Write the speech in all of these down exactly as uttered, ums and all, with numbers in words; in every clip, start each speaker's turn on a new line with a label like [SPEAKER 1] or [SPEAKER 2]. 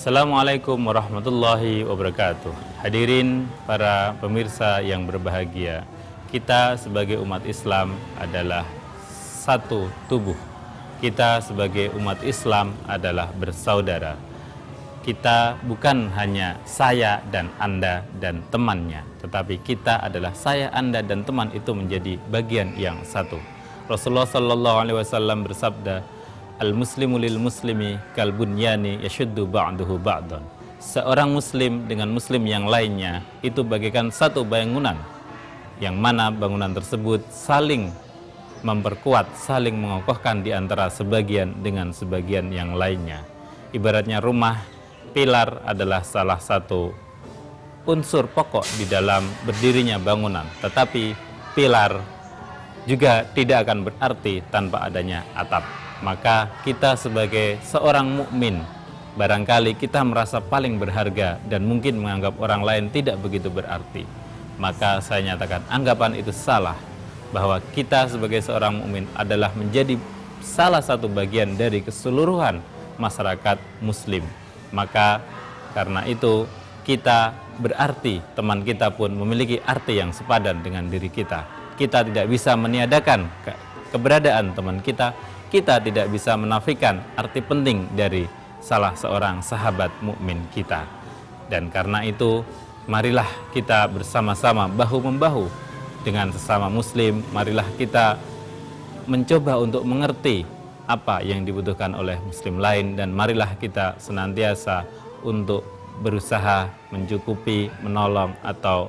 [SPEAKER 1] Assalamualaikum warahmatullahi wabarakatuh. Hadirin para pemirsa yang berbahagia, kita sebagai umat Islam adalah satu tubuh. Kita sebagai umat Islam adalah bersaudara. Kita bukan hanya saya dan Anda dan temannya, tetapi kita adalah saya, Anda, dan teman itu menjadi bagian yang satu. Rasulullah Shallallahu Alaihi Wasallam bersabda, Al-muslimu lil muslimi kal bunyani yashuddu ba'duhu ba'dan. Seorang muslim dengan muslim yang lainnya itu bagaikan satu bangunan, yang mana bangunan tersebut saling memperkuat, saling mengokohkan di antara sebagian dengan sebagian yang lainnya. Ibaratnya rumah, pilar adalah salah satu unsur pokok di dalam berdirinya bangunan, tetapi pilar juga tidak akan berarti tanpa adanya atap. Maka kita sebagai seorang mukmin, barangkali kita merasa paling berharga dan mungkin menganggap orang lain tidak begitu berarti. Maka saya nyatakan anggapan itu salah, bahwa kita sebagai seorang mukmin adalah menjadi salah satu bagian dari keseluruhan masyarakat muslim. Maka karena itu kita berarti, teman kita pun memiliki arti yang sepadan dengan diri kita. Kita tidak bisa meniadakan ke keberadaan teman kita. Kita tidak bisa menafikan arti penting dari salah seorang sahabat mukmin kita. Dan karena itu, marilah kita bersama-sama bahu-membahu dengan sesama muslim. Marilah kita mencoba untuk mengerti apa yang dibutuhkan oleh muslim lain, dan marilah kita senantiasa untuk berusaha mencukupi, menolong atau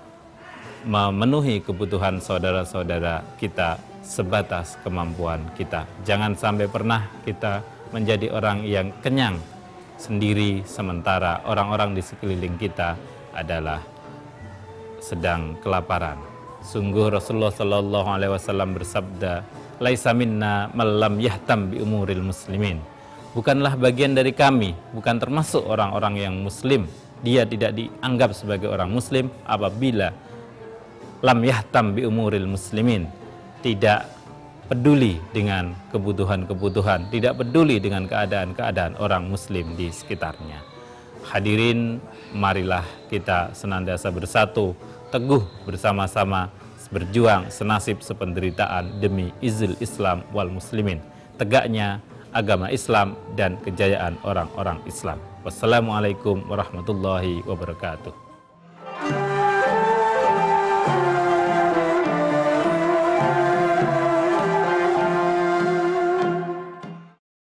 [SPEAKER 1] memenuhi kebutuhan saudara-saudara kita sebatas kemampuan kita. Jangan sampai pernah kita menjadi orang yang kenyang sendiri, sementara orang-orang di sekeliling kita adalah sedang kelaparan. Sungguh Rasulullah Shallallahu Alaihi Wasallam bersabda, "Laisa minna man lam yahtam bi umuril muslimin." Bukanlah bagian dari kami, bukan termasuk orang-orang yang muslim. Dia tidak dianggap sebagai orang muslim apabila lam yahtam bi umuril muslimin, tidak peduli dengan kebutuhan-kebutuhan, tidak peduli dengan keadaan-keadaan orang muslim di sekitarnya. Hadirin, marilah kita senantiasa bersatu, teguh bersama-sama, berjuang senasib sependeritaan demi izil Islam wal muslimin, tegaknya agama Islam dan kejayaan orang-orang Islam. Wassalamualaikum warahmatullahi wabarakatuh.